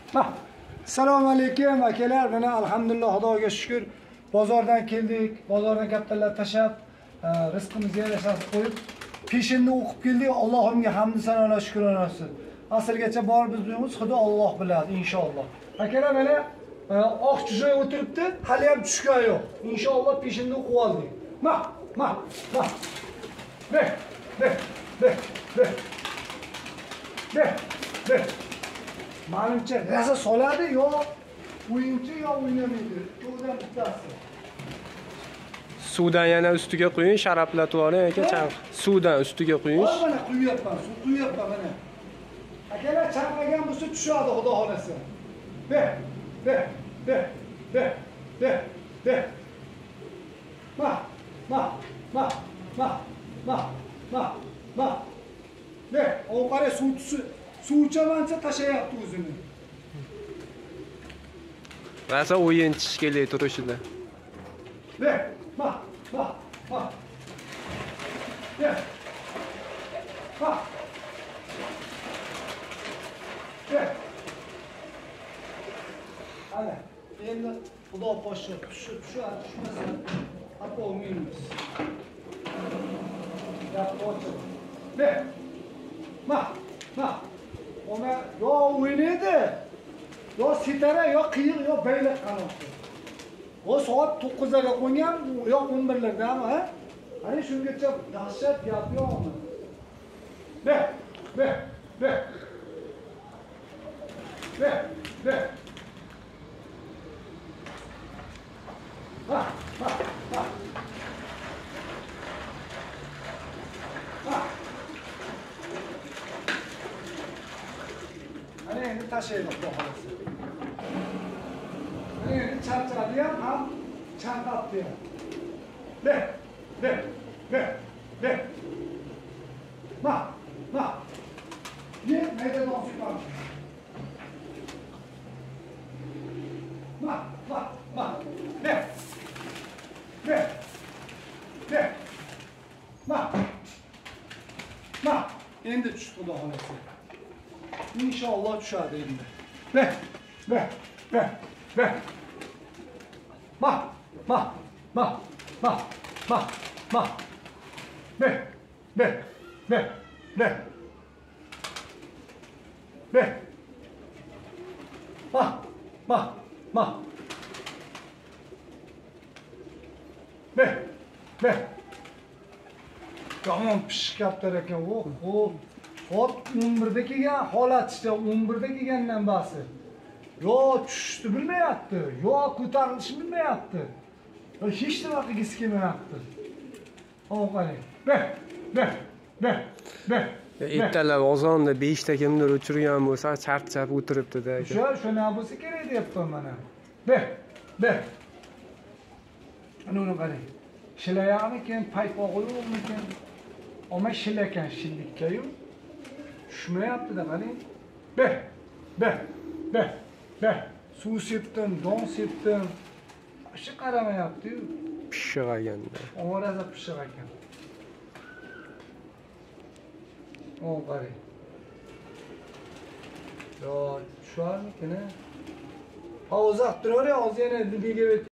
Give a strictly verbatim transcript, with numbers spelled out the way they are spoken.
Assalomu alaykum akalar. Mana alhamdulillah, Xudoga shukr. Bozordan keldik. Bozordan kattalar tashab, rizqimizga yarashasi qo'yib, peshinni o'qib keldik. Allohimga hamd sanolar, shukronlar olsin. Asrgacha bor biz bilamiz, Xudo Alloh biladi inshaalloh. Akalar mana oq chuchoy o'tiribdi, hali ham tushgan yo'q. Inshaalloh peshinni o'qib oldik. Ma, ma, ma. Be, be, be, be. Be, be. Manimcha raza soladi yo o'yinchi yo o'ynamaydi. To'g'ridan bittasi. Suvdan yana ustiga quying, sharaplatib oling aka, chanq. Suvdan ustiga quying. Mana quyapman, suv quyapman mana. Akalar chanqagan bo'lsa tushadi, xudo xolasa. Be, be, be, be, be, be. Ma, ma, ma, ma, ma, ma, ma. Be, ovqara suv tusi. Suv ichamancha tashayapti o'zini. Rasa o'yinchi kelaydi turishida. Be, ma, ma, ma. Be. Ma. Be. Ana, endi xudo poshsho tushib, tushadi, tushmasa apa o'yinimiz. Gap ochib. Be. Ma, ma. Ona yo o'ynaydi, yo sitara, yo qiyiq, yo bayloq qanoqdi. O soat to'qqizda qo'ygan, yo o'n birlardami, ha? Qani shungacha dahshat gap yo'qmi? Be, be, be. Be, be. Ha, ha, ha. Ha. Ana endi tashlaydi xudo xolasa. Ana endi charchadi ham, ham chanqabdi ham. Be, be, be, be. Ma, ma. Ye, maydondan chiqar. Ma, ma, ma. Be. Be. Be. Ma. Ma. Endi tushdi xudo xolasa. İnşallah tushadi endi. Be, be, be, be. Ma, ma, ma, ma, ma, ma. Be, be, be, be. Be. Ma, ma, ma. Be, be. Tamam pishqaptar ekan. Oh, oh. Hop o'n birda kelgan holat işte o'n birda kelgandan basi. Yo tushishni bilmayapti, yo ko'tarilishni bilmayapti. Hech nima qilgisi kelmayapti. Ovqaning. Be, be, be, be. Ertalab ozonda beshta kimdir o'chirgan bo'lsa, charchab o'tiribdi-da aka. O'sha, shuna bo'lsa kerak deyapman mana. Be, be. Ana uni qarang. Shilayapmikan, paypog'i yo'qmikan? Ama shilakan shillikka-yu. Tushmayapti-da qarang. Be, be, be, be. Suv sepdim, don sepdim. Shu qaramayapti-yu. Pishiq ekanda. Ovoraza pishiq ekan. O qarang. Yo, tushamikan-a? Hozir turar, hozir yana dibiga